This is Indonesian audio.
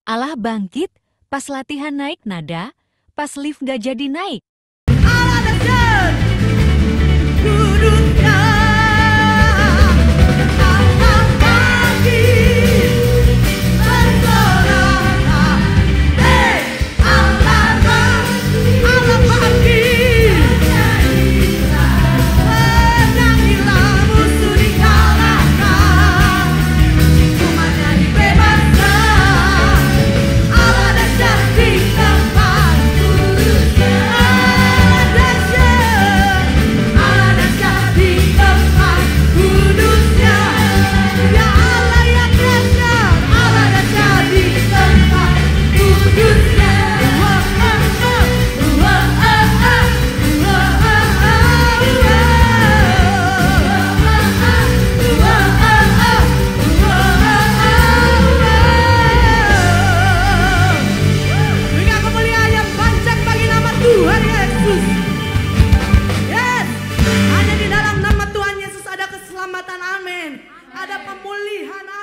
Allah bangkit pas latihan naik nada, pas lift gak jadi naik. Allah dahsyat, kudusnya. Allah bangkit, bersorak. Hey, Allah bangkit, menyanyilah musuh dikalahkan, umatnya dibebaskan. Allah dahsyat di tempat kudusnya. Allah dahsyat di tempat kudusnya. Ya Allah yang dahsyat, Allah dahsyat di tempat kudusnya. Berikan kemuliaan yang panjang bagi nama Tuhan Yesus. Yes, hanya di dalam nama Tuhan Yesus ada keselamatan. Amin. Ada pemulihan.